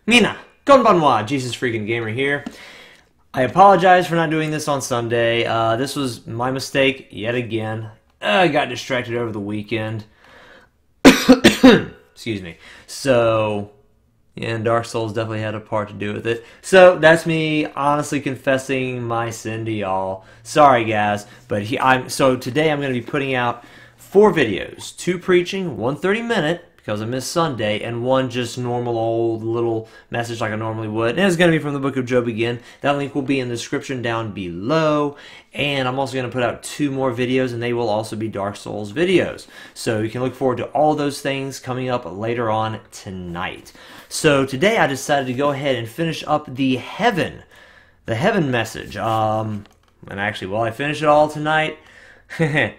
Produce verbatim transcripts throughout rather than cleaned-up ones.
Mina, konbanwa, Jesus freaking gamer here. I apologize for not doing this on Sunday. Uh, this was my mistake yet again. Uh, I got distracted over the weekend. Excuse me. So, yeah, and Dark Souls definitely had a part to do with it. So that's me honestly confessing my sin to y'all. Sorry, guys, but he, I'm so today I'm going to be putting out four videos: two preaching, one thirty minute because I missed Sunday, and one just normal old little message like I normally would. And it's going to be from the book of Job again. That link will be in the description down below. And I'm also going to put out two more videos, and they will also be Dark Souls videos. So you can look forward to all those things coming up later on tonight. So today I decided to go ahead and finish up the heaven, the heaven message. Um, and actually, will I finish it all tonight? I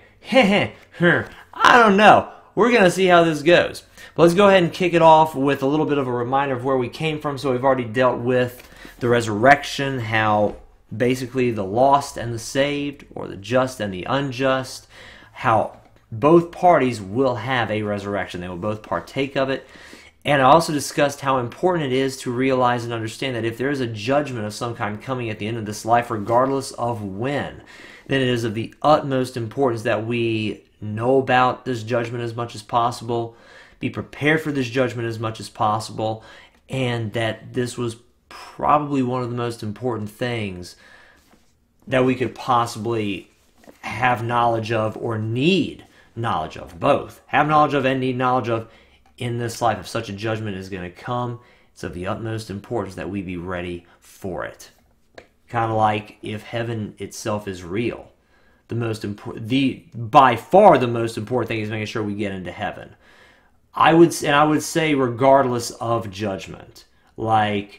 don't know. We're going to see how this goes. But let's go ahead and kick it off with a little bit of a reminder of where we came from. So we've already dealt with the resurrection, how basically the lost and the saved, or the just and the unjust, how both parties will have a resurrection. They will both partake of it. And I also discussed how important it is to realize and understand that if there is a judgment of some kind coming at the end of this life, regardless of when, then it is of the utmost importance that we know about this judgment as much as possible, be prepared for this judgment as much as possible, and that this was probably one of the most important things that we could possibly have knowledge of or need knowledge of. Both. Have knowledge of and need knowledge of in this life. If such a judgment is going to come, it's of the utmost importance that we be ready for it. Kind of like if heaven itself is real. The most important, the by far the most important thing is making sure we get into heaven. I would, and I would say regardless of judgment. Like,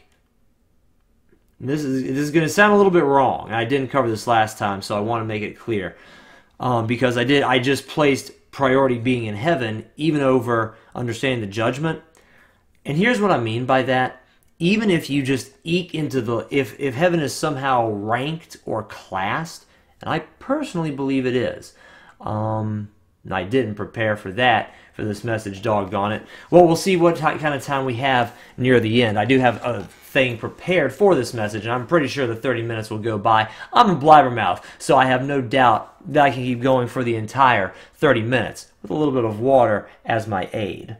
this is this is going to sound a little bit wrong. I didn't cover this last time, so I want to make it clear. Um, because I did, I just placed priority being in heaven even over understanding the judgment. And here's what I mean by that. Even if you just eke into the, if, if heaven is somehow ranked or classed, and I personally believe it is. Um, I didn't prepare for that, for this message, doggone it. Well, we'll see what kind of time we have near the end. I do have a thing prepared for this message, and I'm pretty sure the thirty minutes will go by. I'm a blabbermouth, so I have no doubt that I can keep going for the entire thirty minutes with a little bit of water as my aid.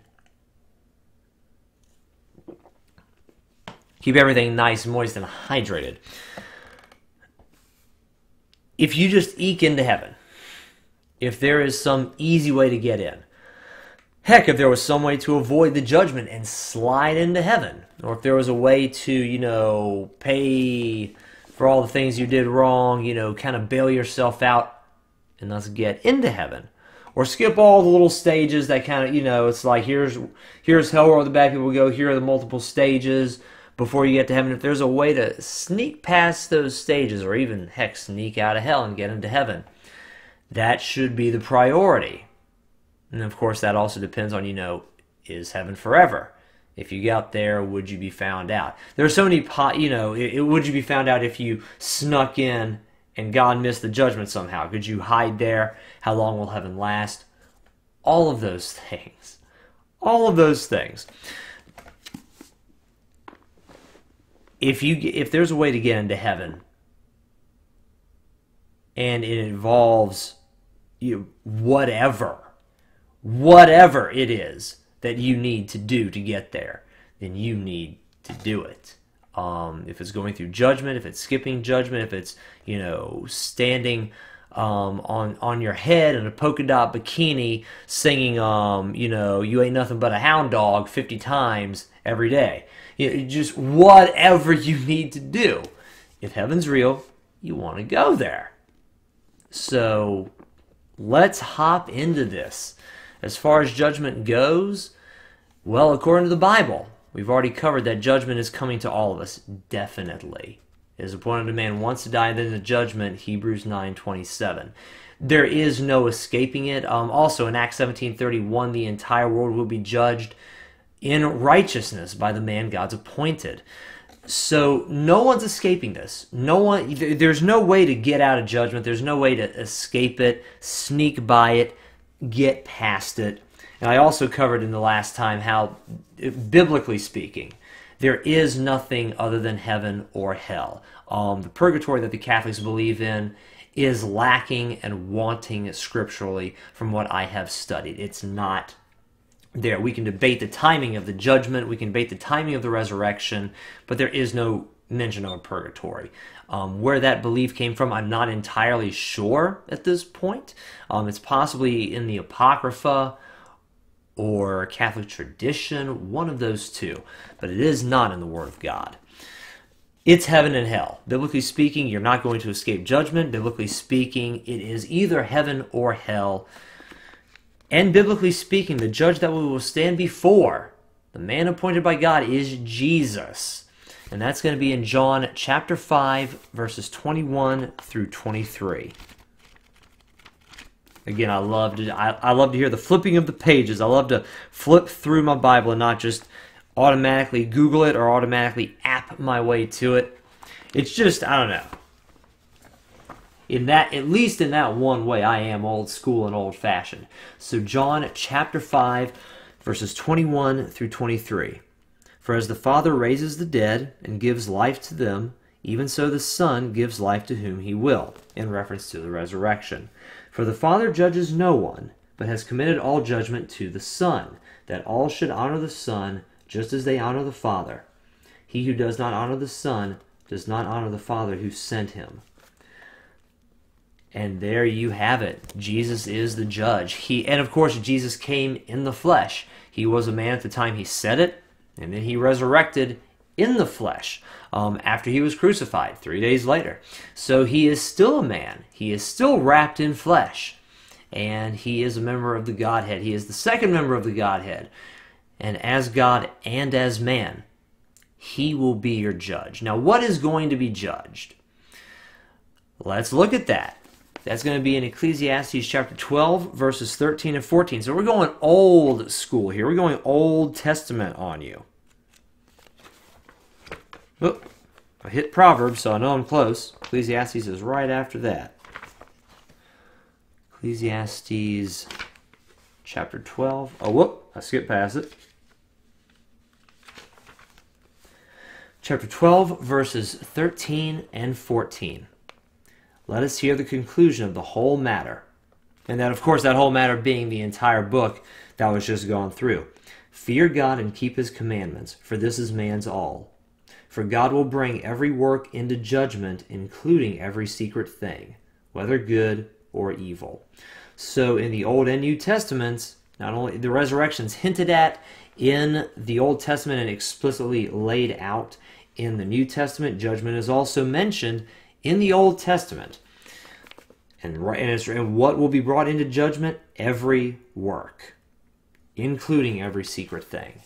Keep everything nice, moist, and hydrated. If you just eke into heaven, if there is some easy way to get in, heck, if there was some way to avoid the judgment and slide into heaven, or if there was a way to, you know, pay for all the things you did wrong, you know, kind of bail yourself out and thus get into heaven, or skip all the little stages that kind of, you know, it's like here's here's hell where the bad people go, here are the multiple stages before you get to heaven. If there's a way to sneak past those stages, or even, heck, sneak out of hell and get into heaven, that should be the priority. And of course, that also depends on, you know, is heaven forever? If you got there, would you be found out? There are so many, you know, it, it, would you be found out if you snuck in and God missed the judgment somehow? Could you hide there? How long will heaven last? All of those things. All of those things. If you if there's a way to get into heaven, and it involves you whatever, whatever it is that you need to do to get there, then you need to do it. Um, if it's going through judgment, if it's skipping judgment, if it's, you know, standing um, on on your head in a polka dot bikini, singing, um, you know, you ain't nothing but a hound dog fifty times every day. You know, just whatever you need to do. If heaven's real, you want to go there. So let's hop into this. As far as judgment goes, well, according to the Bible, we've already covered that judgment is coming to all of us, definitely. It is appointed a man once to die, then the judgment, Hebrews nine twenty-seven. There is no escaping it. Um, also, in Acts seventeen thirty-one, the entire world will be judged in righteousness by the man God's appointed. So no one's escaping this. No one. There's no way to get out of judgment. There's no way to escape it, sneak by it, get past it. And I also covered in the last time how, biblically speaking, There is nothing other than heaven or hell. Um, the purgatory that the Catholics believe in is lacking and wanting scripturally from what I have studied. It's not there. We can debate the timing of the judgment, we can debate the timing of the resurrection, but there is no mention of a purgatory. Um, where that belief came from, I'm not entirely sure at this point. Um, it's possibly in the Apocrypha or Catholic tradition, one of those two, but it is not in the Word of God. It's heaven and hell. Biblically speaking, you're not going to escape judgment. Biblically speaking, it is either heaven or hell. And biblically speaking, the judge that we will stand before, the man appointed by God, is Jesus. And that's going to be in John chapter five, verses twenty-one through twenty-three. Again, I love to I, I love to hear the flipping of the pages. I love to flip through my Bible and not just automatically Google it or automatically app my way to it. It's just, I don't know. In that, at least in that one way, I am old school and old fashioned. So John chapter five, verses twenty-one through twenty-three. For as the Father raises the dead and gives life to them, even so the Son gives life to whom he will, in reference to the resurrection. For the Father judges no one, but has committed all judgment to the Son, that all should honor the Son, just as they honor the Father. He who does not honor the Son does not honor the Father who sent him. And there you have it. Jesus is the judge. He, and of course, Jesus came in the flesh. He was a man at the time he said it, and then he resurrected in the flesh um, after he was crucified three days later. So he is still a man. He is still wrapped in flesh. And he is a member of the Godhead. He is the second member of the Godhead. And as God and as man, he will be your judge. Now, what is going to be judged? Let's look at that. That's going to be in Ecclesiastes chapter twelve, verses thirteen and fourteen. So we're going old school here. We're going Old Testament on you. Oh, I hit Proverbs, so I know I'm close. Ecclesiastes is right after that. Ecclesiastes chapter twelve. Oh, whoop, I skipped past it. Chapter twelve, verses thirteen and fourteen. Let us hear the conclusion of the whole matter. And that, of course, that whole matter being the entire book that was just gone through. Fear God and keep his commandments, for this is man's all. For God will bring every work into judgment, including every secret thing, whether good or evil. So in the Old and New Testaments, not only the resurrection's hinted at in the Old Testament and explicitly laid out in the New Testament, judgment is also mentioned in the Old Testament. And, and, it's, and what will be brought into judgment? Every work, including every secret thing.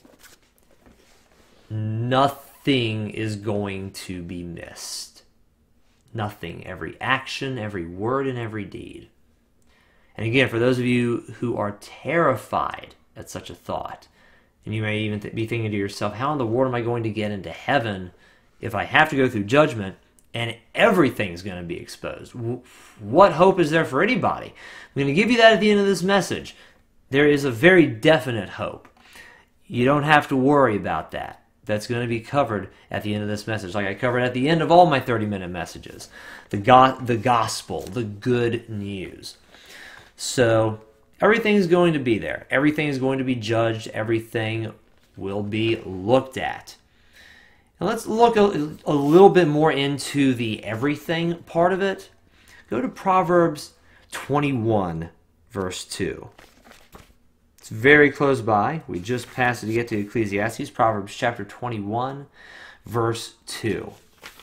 Nothing is going to be missed. Nothing. Every action, every word, and every deed. And again, for those of you who are terrified at such a thought, and you may even th- be thinking to yourself, how in the world am I going to get into heaven if I have to go through judgment and everything's going to be exposed? What hope is there for anybody? I'm going to give you that at the end of this message. There is a very definite hope. You don't have to worry about that. That's going to be covered at the end of this message, like I covered at the end of all my thirty-minute messages. The, go- the gospel, the good news. So everything is going to be there. Everything is going to be judged. Everything will be looked at. Now let's look a, a little bit more into the everything part of it. Go to Proverbs twenty-one, verse two. It's very close by. We just passed it to get to Ecclesiastes. Proverbs chapter twenty-one, verse two.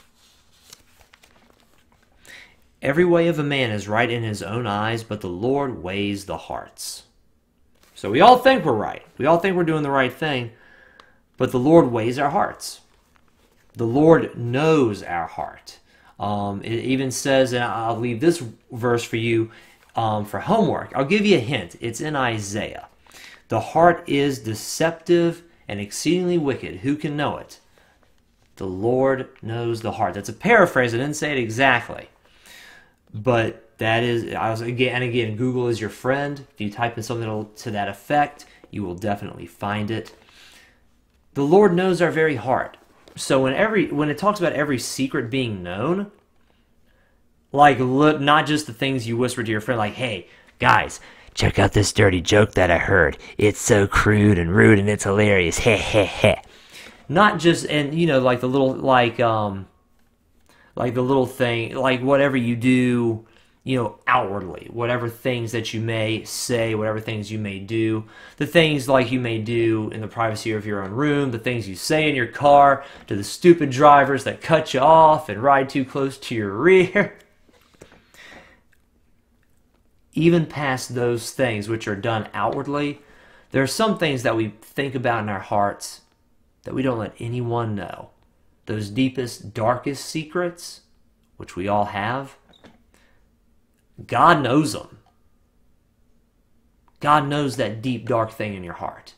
Every way of a man is right in his own eyes, but the Lord weighs the hearts. So we all think we're right. We all think we're doing the right thing, but the Lord weighs our hearts. The Lord knows our heart. Um, it even says, and I'll leave this verse for you um, for homework. I'll give you a hint. It's in Isaiah. The heart is deceptive and exceedingly wicked. Who can know it? The Lord knows the heart. That's a paraphrase. I didn't say it exactly. But that is, I was again and again, Google is your friend. If you type in something to that effect, you will definitely find it. The Lord knows our very heart. So when every when it talks about every secret being known, like look, not just the things you whisper to your friend, like, "Hey, guys, check out this dirty joke that I heard. It's so crude and rude and it's hilarious. Heh heh heh." Not just, and you know, like the little, like, um, like the little thing, like whatever you do, you know, outwardly, whatever things that you may say, whatever things you may do, the things like you may do in the privacy of your own room, the things you say in your car to the stupid drivers that cut you off and ride too close to your rear. Even past those things which are done outwardly, there are some things that we think about in our hearts that we don't let anyone know. Those deepest, darkest secrets, which we all have, God knows them. God knows that deep, dark thing in your heart.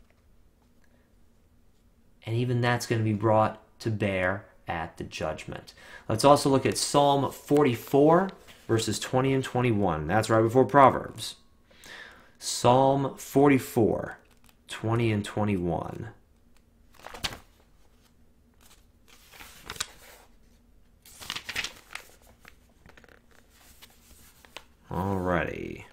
And even that's going to be brought to bear at the judgment. Let's also look at Psalm forty-four, verses twenty and twenty-one. That's right before Proverbs. Psalm forty-four, twenty and twenty-one. Alrighty.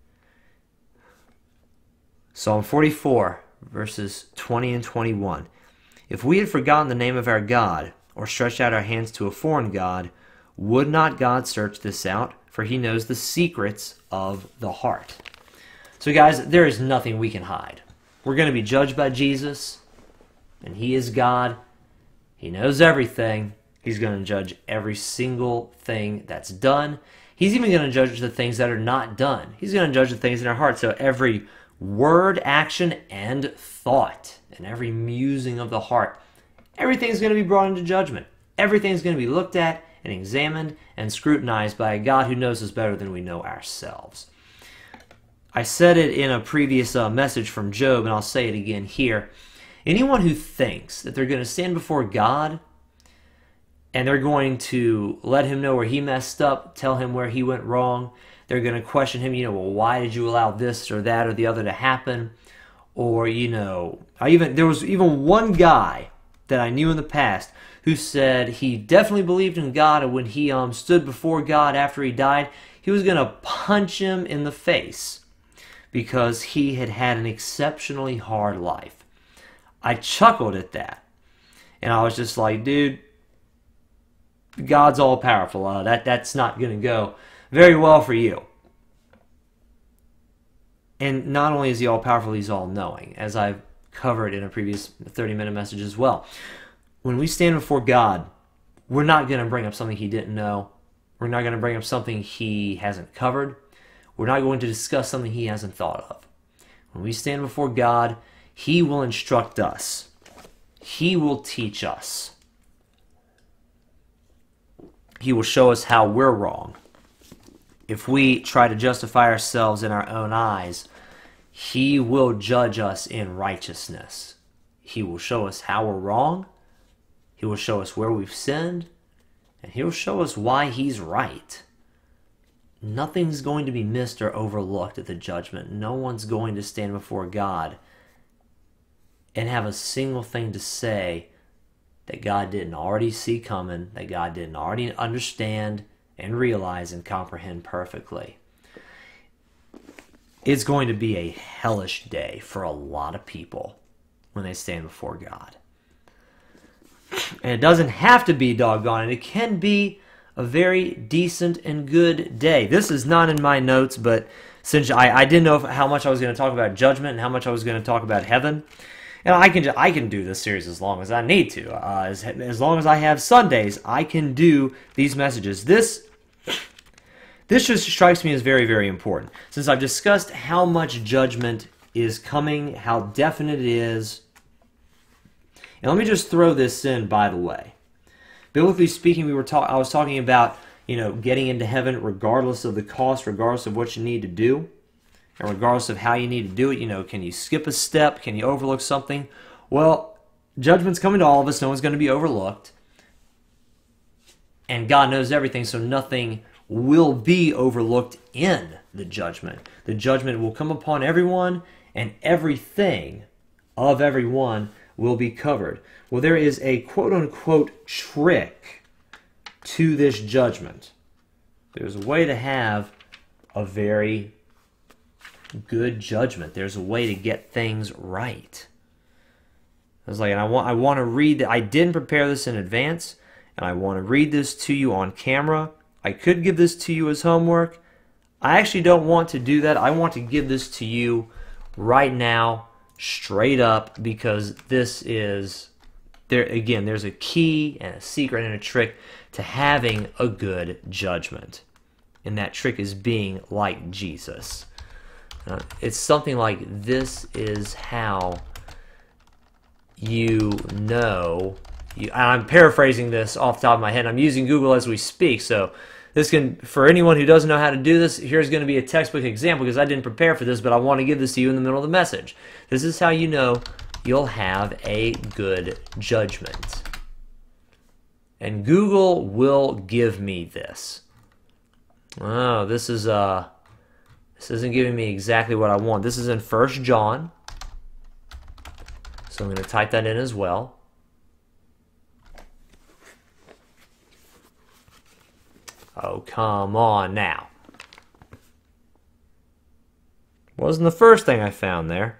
Psalm forty-four, verses twenty and twenty-one. If we had forgotten the name of our God, or stretched out our hands to a foreign God, would not God search this out? For he knows the secrets of the heart. So guys, there is nothing we can hide. We're going to be judged by Jesus, and he is God. He knows everything. He's going to judge every single thing that's done. He's even going to judge the things that are not done. He's going to judge the things in our heart. So every word, action, and thought, and every musing of the heart, everything's going to be brought into judgment. Everything's going to be looked at and examined and scrutinized by a God who knows us better than we know ourselves. I said it in a previous uh, message from Job, and I'll say it again here. Anyone who thinks that they're going to stand before God and they're going to let him know where he messed up, tell him where he went wrong, they're going to question him, you know, well, why did you allow this or that or the other to happen? Or, you know, I even there was even one guy that I knew in the past who said he definitely believed in God, and when he um, stood before God after he died, he was going to punch him in the face because he had had an exceptionally hard life. I chuckled at that, and I was just like, dude, God's all-powerful. Uh, that, that's not going to go very well for you. And not only is he all-powerful, he's all-knowing, as I've covered in a previous thirty-minute message as well. When we stand before God, we're not going to bring up something he didn't know. We're not going to bring up something he hasn't covered. We're not going to discuss something he hasn't thought of. When we stand before God, he will instruct us. He will teach us. He will show us how we're wrong. If we try to justify ourselves in our own eyes, he will judge us in righteousness. He will show us how we're wrong. He will show us where we've sinned. And he'll show us why he's right. Nothing's going to be missed or overlooked at the judgment. No one's going to stand before God and have a single thing to say that God didn't already see coming, that God didn't already understand and realize and comprehend perfectly. It's going to be a hellish day for a lot of people when they stand before God. And it doesn't have to be doggone it. It can be a very decent and good day. This is not in my notes, but since I, I didn't know if, how much I was going to talk about judgment and how much I was going to talk about heaven, and I can I can do this series as long as I need to. Uh, as, as long as I have Sundays, I can do these messages. This this just strikes me as very, very important. Since I've discussed how much judgment is coming, how definite it is. And let me just throw this in, by the way. Biblically speaking, we were talk I was talking about, you know, getting into heaven regardless of the cost, regardless of what you need to do. And regardless of how you need to do it, you know, can you skip a step? Can you overlook something? Well, judgment's coming to all of us. No one's going to be overlooked. And God knows everything, so nothing will be overlooked in the judgment. The judgment will come upon everyone, and everything of everyone will be covered. Well, there is a quote-unquote trick to this judgment. There's a way to have a very good judgment. There's a way to get things right. I was like, and I want I want to read that. I didn't prepare this in advance, and I want to read this to you on camera. I could give this to you as homework. I actually don't want to do that. I want to give this to you right now, straight up, because this is there again. There's a key and a secret and a trick to having a good judgment, and that trick is being like Jesus. Uh, it's something like, this is how you know. You, I'm paraphrasing this off the top of my head. I'm using Google as we speak, so this can, for anyone who doesn't know how to do this, here's going to be a textbook example, because I didn't prepare for this, but I want to give this to you in the middle of the message. This is how you know you'll have a good judgment. And Google will give me this. Oh, this is uh this isn't giving me exactly what I want. This is in First John. So I'm going to type that in as well. Oh, come on now. Wasn't the first thing I found there.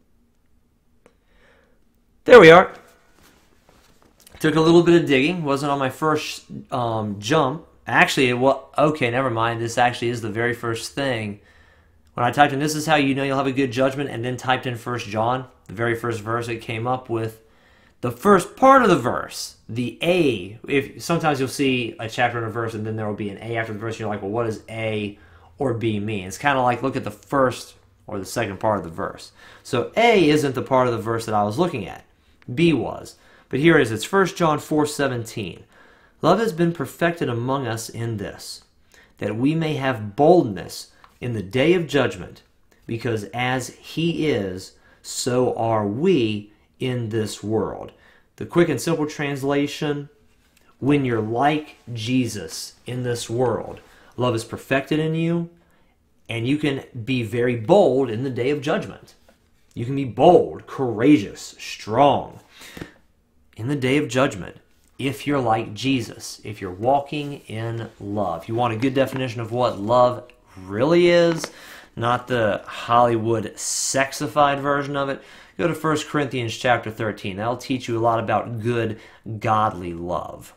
There we are. Took a little bit of digging. Wasn't on my first um, jump. Actually, it was, okay, never mind. This actually is the very first thing. When I typed in, this is how you know you'll have a good judgment, and then typed in First John, the very first verse, it came up with the first part of the verse, the A. If sometimes you'll see a chapter in a verse, and then there will be an A after the verse, and you're like, well, what does A or B mean? It's kind of like, look at the first or the second part of the verse. So A isn't the part of the verse that I was looking at. B was. But here it is. It's First John four seventeen. Love has been perfected among us in this, that we may have boldness in the day of judgment, because as he is, so are we in this world. The quick and simple translation, when you're like Jesus in this world, love is perfected in you, and you can be very bold in the day of judgment. You can be bold, courageous, strong in the day of judgment if you're like Jesus, if you're walking in love. If you want a good definition of what love really is, not the Hollywood sexified version of it, go to First Corinthians chapter thirteen. That'll teach you a lot about good, godly love.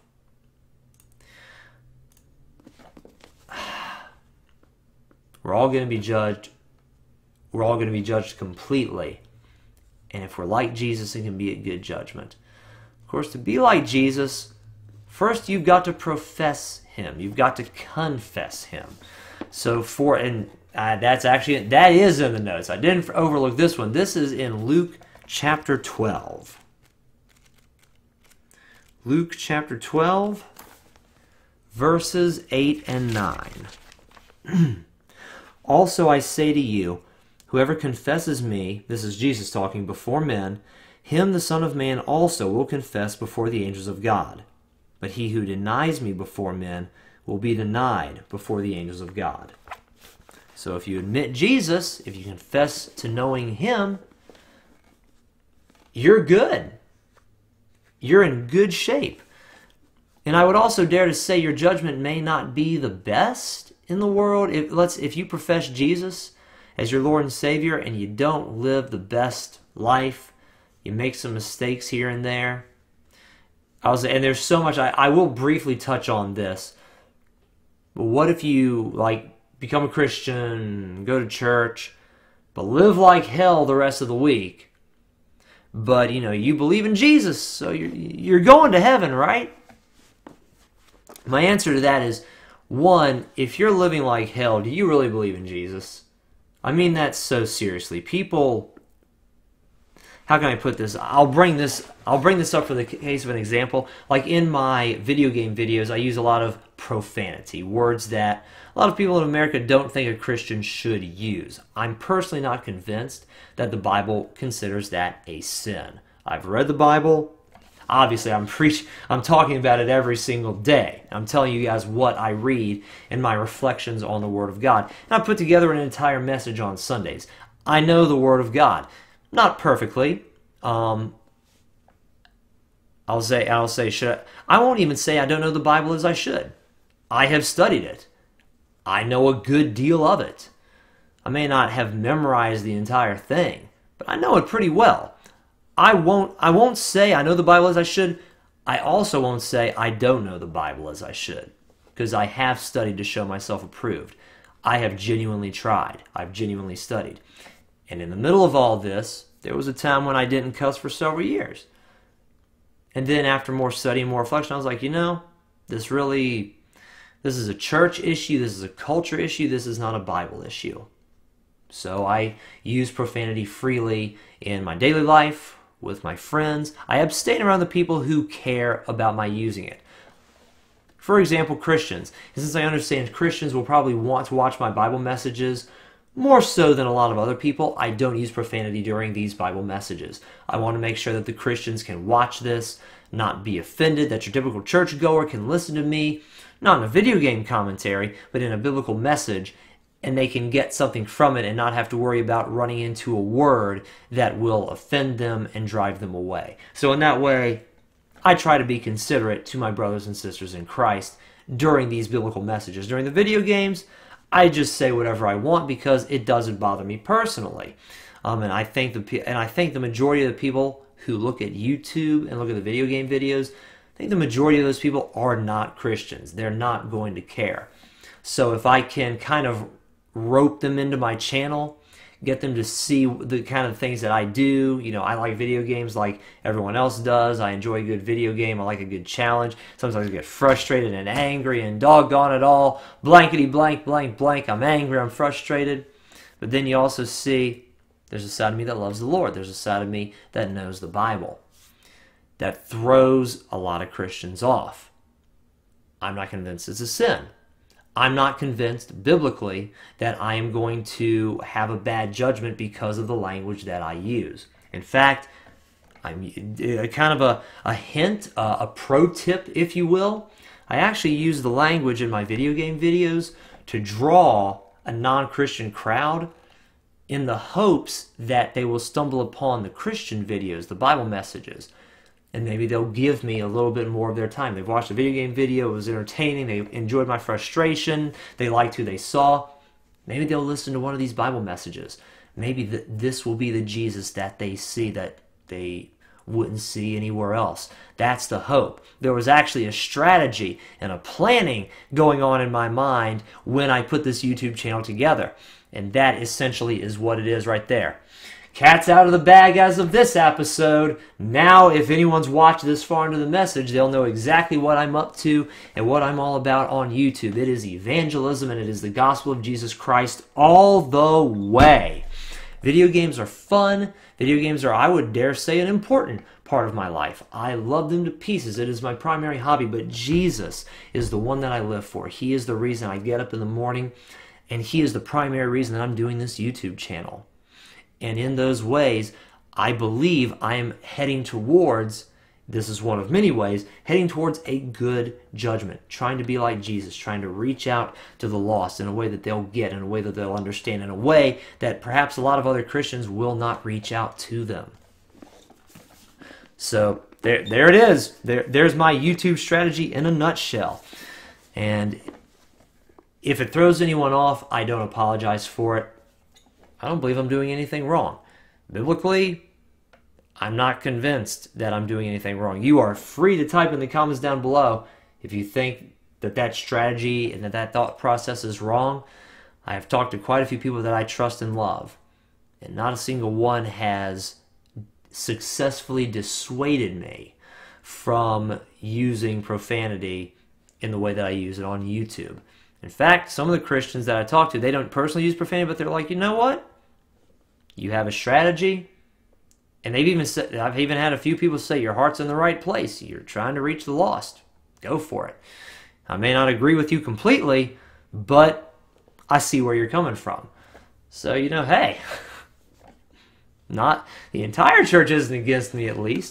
We're all going to be judged. We're all going to be judged completely. And if we're like Jesus, it can be a good judgment. Of course, to be like Jesus, first you've got to profess him. You've got to confess him. So for, and uh, that's actually, that is in the notes. I didn't overlook this one. This is in Luke chapter twelve. Luke chapter twelve, verses eight and nine. Also I say to you, whoever confesses me, this is Jesus talking, before men, him the Son of Man also will confess before the angels of God. But he who denies me before men will be denied before the angels of God. So if you admit Jesus, if you confess to knowing him, you're good. You're in good shape. And I would also dare to say your judgment may not be the best in the world. If, let's, if you profess Jesus as your Lord and Savior and you don't live the best life, you make some mistakes here and there. I was, and there's so much, I, I will briefly touch on this. But what if you, like, become a Christian, go to church, but live like hell the rest of the week? But, you know, you believe in Jesus, so you're, you're going to heaven, right? My answer to that is, one, if you're living like hell, do you really believe in Jesus? I mean that so seriously. People, how can I put this? I'll bring this I'll bring this up for the case of an example. Like in my video game videos, I use a lot of profanity, words that a lot of people in America don't think a Christian should use. I'm personally not convinced that the Bible considers that a sin. I've read the Bible. Obviously, I'm preach I'm talking about it every single day. I'm telling you guys what I read and my reflections on the Word of God. And I put together an entire message on Sundays. I know the Word of God. Not perfectly. Um, I'll say, I'll say, should I, I won't even say I don't know the Bible as I should. I have studied it. I know a good deal of it. I may not have memorized the entire thing, but I know it pretty well. I won't, I won't say I know the Bible as I should. I also won't say I don't know the Bible as I should, because I have studied to show myself approved. I have genuinely tried. I've genuinely studied. And in the middle of all this, there was a time when I didn't cuss for several years. And then after more study and more reflection, I was like, you know, this really, this is a church issue, this is a culture issue, this is not a Bible issue. So I use profanity freely in my daily life, with my friends. I abstain around the people who care about my using it. For example, Christians. And since I understand Christians will probably want to watch my Bible messages more so than a lot of other people, I don't use profanity during these Bible messages. I want to make sure that the Christians can watch this, not be offended, that your typical churchgoer can listen to me, not in a video game commentary, but in a biblical message, and they can get something from it and not have to worry about running into a word that will offend them and drive them away. So in that way, I try to be considerate to my brothers and sisters in Christ during these biblical messages. During the video games, I just say whatever I want because it doesn't bother me personally. Um, and I think the and I think the majority of the people who look at YouTube and look at the video game videos, I think the majority of those people are not Christians. They're not going to care. So if I can kind of rope them into my channel, get them to see the kind of things that I do. You know, I like video games like everyone else does. I enjoy a good video game. I like a good challenge. Sometimes I get frustrated and angry and doggone it all. Blankety blank, blank, blank. I'm angry. I'm frustrated. But then you also see there's a side of me that loves the Lord. There's a side of me that knows the Bible. That throws a lot of Christians off. I'm not convinced it's a sin. I'm not convinced biblically that I am going to have a bad judgment because of the language that I use. In fact, I'm kind of a, a hint, uh, a pro tip, if you will. I actually use the language in my video game videos to draw a non-Christian crowd in the hopes that they will stumble upon the Christian videos, the Bible messages. And maybe they'll give me a little bit more of their time. They've watched a video game video, it was entertaining, they enjoyed my frustration, they liked who they saw. Maybe they'll listen to one of these Bible messages. Maybe th this will be the Jesus that they see that they wouldn't see anywhere else. That's the hope. There was actually a strategy and a planning going on in my mind when I put this YouTube channel together. And that essentially is what it is right there. Cat's out of the bag as of this episode. Now, if anyone's watched this far into the message, they'll know exactly what I'm up to and what I'm all about on YouTube. It is evangelism and it is the gospel of Jesus Christ all the way. Video games are fun. Video games are, I would dare say, an important part of my life. I love them to pieces. It is my primary hobby, but Jesus is the one that I live for. He is the reason I get up in the morning, and He is the primary reason that I'm doing this YouTube channel. And in those ways, I believe I am heading towards, this is one of many ways, heading towards a good judgment, trying to be like Jesus, trying to reach out to the lost in a way that they'll get, in a way that they'll understand, in a way that perhaps a lot of other Christians will not reach out to them. So there, there it is. There, there's my YouTube strategy in a nutshell. And if it throws anyone off, I don't apologize for it. I don't believe I'm doing anything wrong. Biblically, I'm not convinced that I'm doing anything wrong. You are free to type in the comments down below if you think that that strategy and that that thought process is wrong. I have talked to quite a few people that I trust and love, and not a single one has successfully dissuaded me from using profanity in the way that I use it on YouTube. In fact, some of the Christians that I talk to, they don't personally use profanity, but they're like, you know what? You have a strategy, and they've even said, I've even had a few people say, your heart's in the right place. You're trying to reach the lost. Go for it. I may not agree with you completely, but I see where you're coming from. So, you know, hey, not the entire church isn't against me, at least.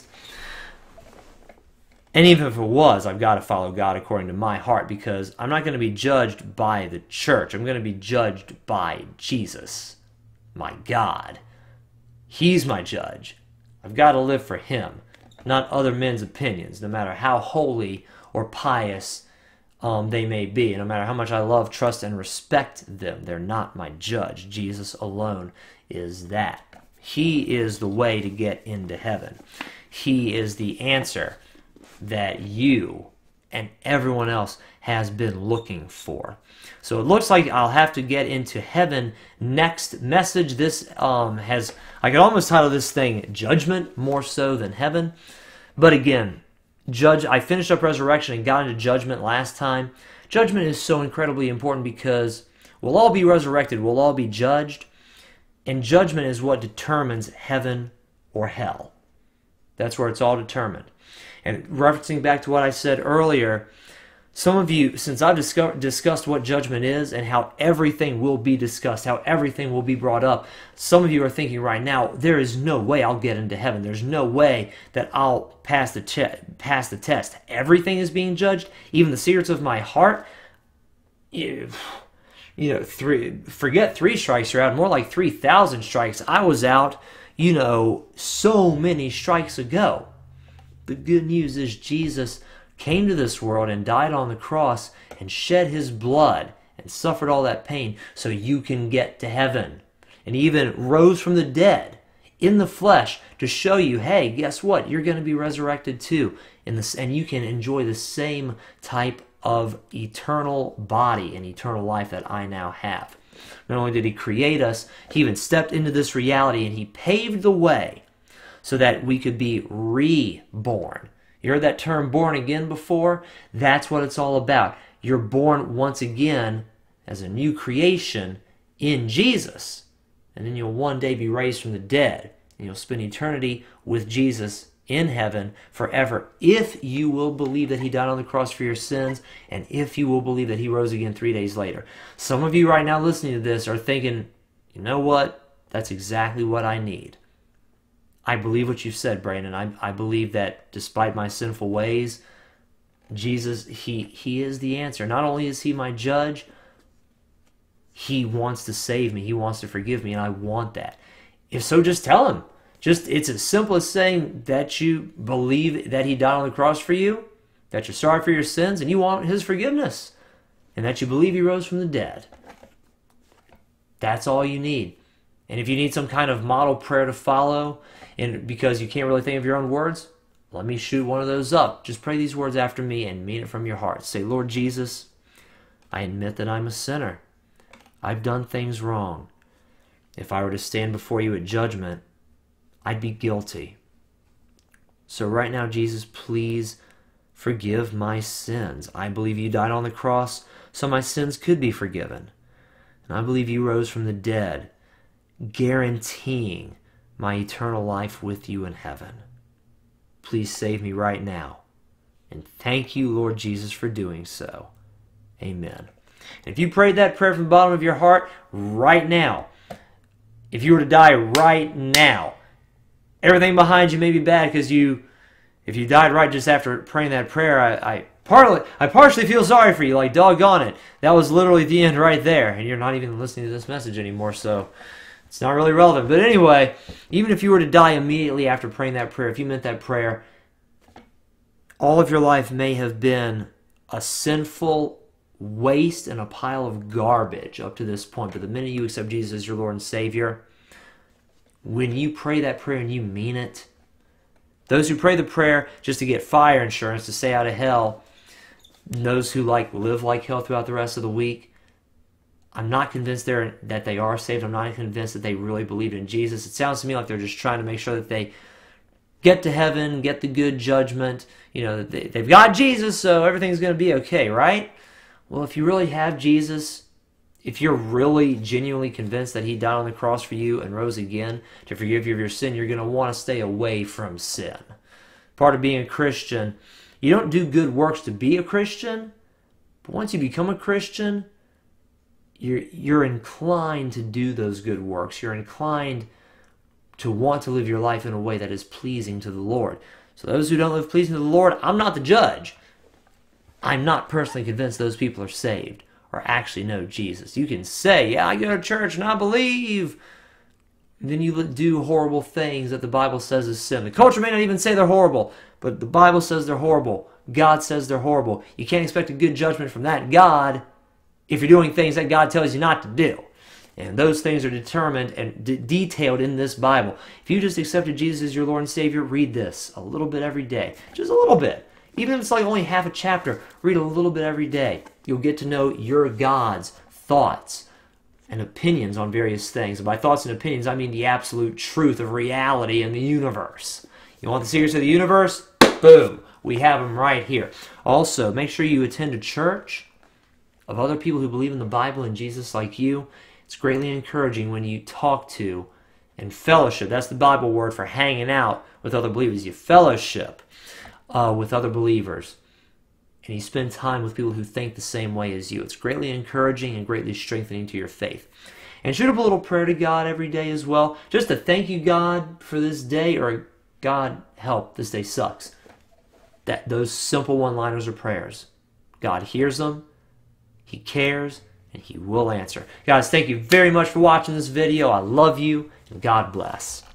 And even if it was, I've got to follow God according to my heart, because I'm not going to be judged by the church. I'm going to be judged by Jesus, my God. He's my judge. I've got to live for Him, not other men's opinions, no matter how holy or pious um, they may be, and no matter how much I love, trust, and respect them. They're not my judge. Jesus alone is that. He is the way to get into heaven. He is the answer that you and everyone else has been looking for. So it looks like I'll have to get into heaven next message. This um, has, I could almost title this thing Judgment more so than Heaven. But again, judge. I finished up Resurrection and got into Judgment last time. Judgment is so incredibly important because we'll all be resurrected. We'll all be judged. And judgment is what determines heaven or hell. That's where it's all determined. And referencing back to what I said earlier, some of you, since I've discussed, discussed what judgment is and how everything will be discussed, how everything will be brought up, some of you are thinking right now, there is no way I'll get into heaven. There's no way that I'll pass the, che- pass the test. Everything is being judged, even the secrets of my heart. You, you know, three, forget three strikes you're out, more like three thousand strikes. I was out, you know, so many strikes ago. The good news is Jesus came to this world and died on the cross and shed his blood and suffered all that pain so you can get to heaven. And even rose from the dead in the flesh to show you, hey, guess what? You're going to be resurrected too. In this, and you can enjoy the same type of eternal body and eternal life that I now have. Not only did he create us, he even stepped into this reality and he paved the way so that we could be reborn. You heard that term born again before? That's what it's all about. You're born once again as a new creation in Jesus. And then you'll one day be raised from the dead. And you'll spend eternity with Jesus in heaven forever if you will believe that he died on the cross for your sins and if you will believe that he rose again three days later. Some of you right now listening to this are thinking, you know what? That's exactly what I need. I believe what you've said, Brandon. I, I believe that despite my sinful ways, Jesus, he, he is the answer. Not only is he my judge, he wants to save me. He wants to forgive me, and I want that. If so, just tell him. Just it's as simple as saying that you believe that he died on the cross for you, that you're sorry for your sins, and you want his forgiveness, and that you believe he rose from the dead. That's all you need. And if you need some kind of model prayer to follow, and because you can't really think of your own words, let me shoot one of those up. Just pray these words after me and mean it from your heart. Say, Lord Jesus, I admit that I'm a sinner. I've done things wrong. If I were to stand before you at judgment, I'd be guilty. So right now, Jesus, please forgive my sins. I believe you died on the cross so my sins could be forgiven. And I believe you rose from the dead, guaranteeing my eternal life with you in heaven. Please save me right now. And thank you, Lord Jesus, for doing so. Amen. And if you prayed that prayer from the bottom of your heart right now, if you were to die right now, everything behind you may be bad because you, if you died right just after praying that prayer, I, I partly, I partially feel sorry for you, like doggone it. That was literally the end right there, and you're not even listening to this message anymore, so it's not really relevant. But anyway, even if you were to die immediately after praying that prayer, if you meant that prayer, all of your life may have been a sinful waste and a pile of garbage up to this point. But the minute you accept Jesus as your Lord and Savior, when you pray that prayer and you mean it, those who pray the prayer just to get fire insurance, to stay out of hell, those who like live like hell throughout the rest of the week, I'm not convinced they're, that they are saved. I'm not convinced that they really believe in Jesus. It sounds to me like they're just trying to make sure that they get to heaven, get the good judgment. You know, they, they've got Jesus, so everything's going to be okay, right? Well, if you really have Jesus, if you're really genuinely convinced that he died on the cross for you and rose again to forgive you of your sin, you're going to want to stay away from sin. Part of being a Christian, you don't do good works to be a Christian, but once you become a Christian, You're, you're inclined to do those good works. You're inclined to want to live your life in a way that is pleasing to the Lord. So those who don't live pleasing to the Lord, I'm not the judge. I'm not personally convinced those people are saved or actually know Jesus. You can say, yeah, I go to church and I believe. then you do horrible things that the Bible says is sin. The culture may not even say they're horrible, but the Bible says they're horrible. God says they're horrible. You can't expect a good judgment from that God if you're doing things that God tells you not to do. And those things are determined and de detailed in this Bible. If you just accepted Jesus as your Lord and Savior, read this a little bit every day. Just a little bit. Even if it's like only half a chapter, read a little bit every day. You'll get to know your God's thoughts and opinions on various things. And by thoughts and opinions, I mean the absolute truth of reality in the universe. You want the secrets of the universe? Boom. We have them right here. Also, make sure you attend a church of other people who believe in the Bible and Jesus like you. It's greatly encouraging when you talk to and fellowship. That's the Bible word for hanging out with other believers. You fellowship uh, with other believers. And you spend time with people who think the same way as you. It's greatly encouraging and greatly strengthening to your faith. And shoot up a little prayer to God every day as well. Just to thank you, God, for this day, or God, help, this day sucks. That those simple one-liners are prayers. God hears them, He cares, and He will answer. Guys, thank you very much for watching this video. I love you, and God bless.